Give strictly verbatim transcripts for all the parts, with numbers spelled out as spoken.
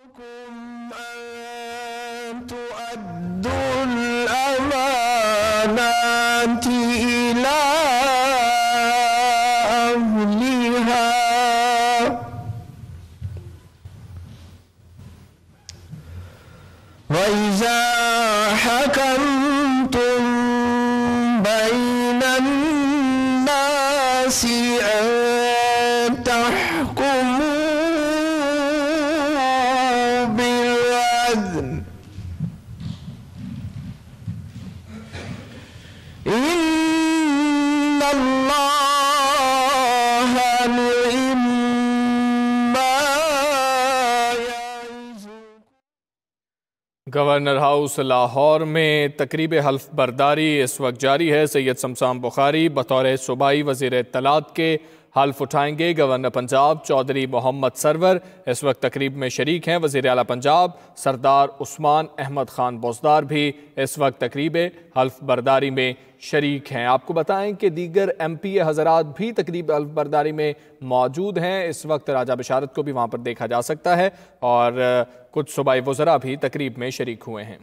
Governor house Lahore में तकरीब हल्फ बर्दारी इस वक्त जारी है। सैयद शमशान बुखारी बतौर सूबाई वज़ीर इत्तलात के हल्फ उठाएंगे। गवर्नर पंजाब चौधरी मोहम्मद सरवर इस वक्त तकरीब में शरीक हैं। वज़ीर आला पंजाब सरदार उस्मान अहमद खान बोजदार भी इस वक्त तकरीब हल्फ बर्दारी में शरीक हैं। आपको बताएं कि दीगर एम पी ए हज़रात भी तकरीब हल्फ बर्दारी में मौजूद हैं। इस वक्त राजा बिशारत को भी वहाँ पर देखा जा सकता है और कुछ सूबाई वज़रा भी तकरीब में शरीक हुए हैं।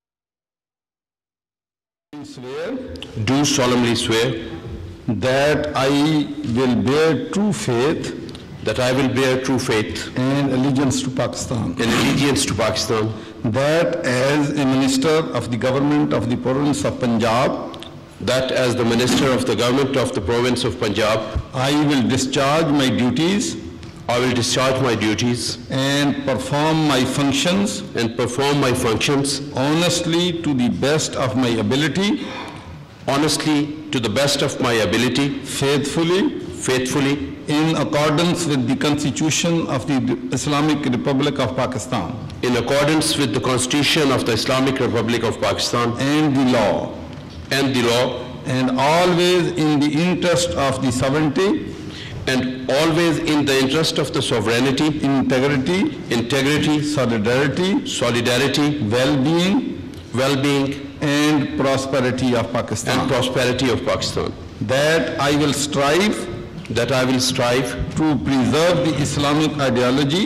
Do solemnly swear that I will bear true faith, that I will bear true faith and allegiance to Pakistan, and allegiance to Pakistan, that as a minister of the government of the province of Punjab, that as the minister of the government of the province of Punjab, I will discharge my duties, I will discharge my duties and perform my functions and perform my functions honestly to the best of my ability, honestly to the best of my ability, faithfully, faithfully, in accordance with the Constitution of the Islamic Republic of Pakistan, in accordance with the Constitution of the Islamic Republic of Pakistan and the law, and the law, and always in the interest of the sovereignty, and always in the interest of the sovereignty, integrity, integrity, solidarity, solidarity, well-being, well-being, and prosperity of Pakistan, and prosperity of Pakistan. That I will strive, that I will strive to preserve the Islamic ideology,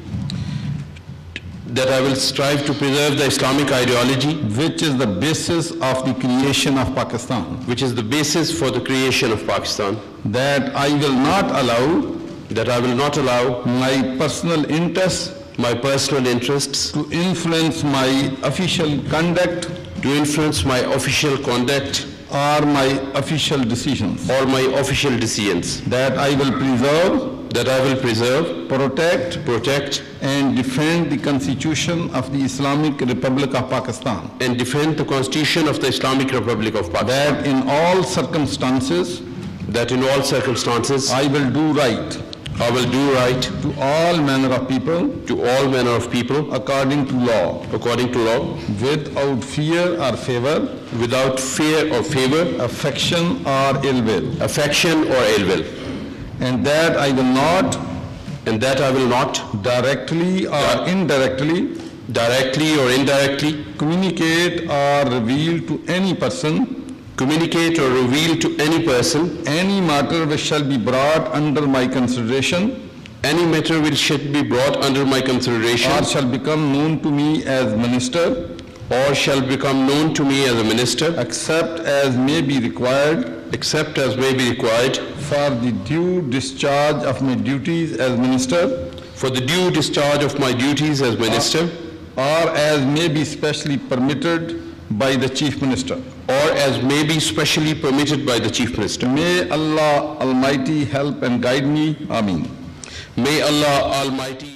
that I will strive to preserve the Islamic ideology, which is the basis of the creation of Pakistan, which is the basis for the creation of Pakistan. That I will not allow, that I will not allow my personal interests, my personal interests, to influence my official conduct, to influence my official conduct, or my official decisions, or my official decisions. That I will preserve, that I will preserve, protect, protect, and defend the Constitution of the Islamic Republic of Pakistan, and defend the Constitution of the Islamic Republic of Pakistan. That in all circumstances, that in all circumstances, I will do right, I will do right to all manner of people, to all manner of people, according to law, according to law, without fear or favor, without fear or favor, affection or ill will, affection or ill will, and that I will not, and that I will not directly or Di- indirectly, directly or indirectly, communicate or reveal to any person, communicate or reveal to any person, any matter which shall be brought under my consideration, any matter which should be brought under my consideration, or shall become known to me as minister, or shall become known to me as a minister, except as may be required, except as may be required, for the due discharge of my duties as minister, for the due discharge of my duties as minister, or as may be specially permitted by the Chief Minister, or as may be specially permitted by the Chief Minister. May Allah Almighty help and guide me. Ameen. May Allah Almighty.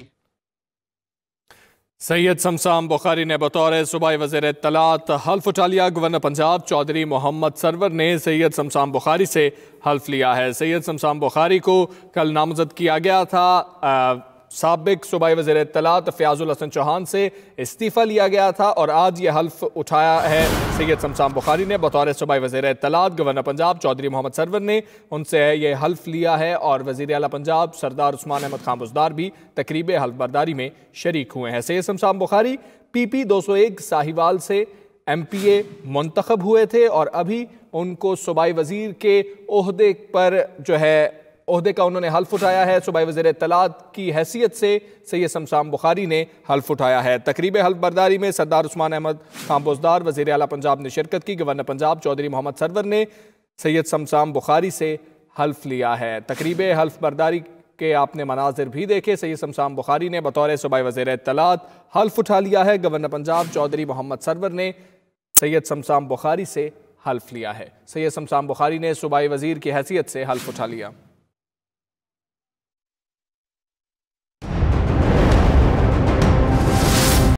Syed शमशान बुखारी ने बतौर सूबाई वज़ीर इत्तलात हल्फ उठा लिया। Governor Punjab Chaudhry Mohammad Sarwar ने सैयद शमशान बुखारी से हल्फ लिया है। सैयद शमशान बुखारी को कल नामजद किया गया था। आ, साबिक सूबाई वज़ीर इत्तलात फ़याज़ुल हसन चौहान से इस्तीफ़ा लिया गया था और आज ये हल्फ उठाया है सैयद शमशान बुखारी ने बतौर सूबाई वज़ीर इत्तलात। गवर्नर पंजाब चौधरी मोहम्मद सरवर ने उनसे ये हल्फ लिया है और वज़ीर आला पंजाब सरदार उस्मान अहमद खान बोजदार भी तकरीब हल्फ बर्दारी में शरीक हुए हैं। सैयद शमशान बुखारी पी पी दो सौ एक साहिवाल से एम पी ए मुंतखब हुए थे और अभी उनको सूबाई वज़ीर के ओहदे पर जो है ओहदे का उन्होंने हल्फ उठाया है। सूबाई वज़ीर इत्तलात की हैसियत से सैयद शमशान बुखारी ने हल्फ उठाया है। तकरीब हल्फ बरदारी में सरदार उस्मान अहमद खान बोजदार वज़ीर आला पंजाब ने शिरकत की। गवर्नर पंजाब चौधरी मोहम्मद सरवर ने सैयद शमशान बुखारी से हल्फ लिया है। तकरीब हल्फ बरदारी के आपने मनाजिर भी देखे। सैयद शमशान बुखारी ने बतौर सूबाई वज़ीर इत्तलात हल्फ उठा लिया है। गवर्नर पंजाब चौधरी मोहम्मद सरवर ने सैयद शमशान बुखारी से हल्फ लिया है। सैयद शमशान बुखारी ने सूबाई वज़ीर की हैसियत से हल्फ उठा लिया।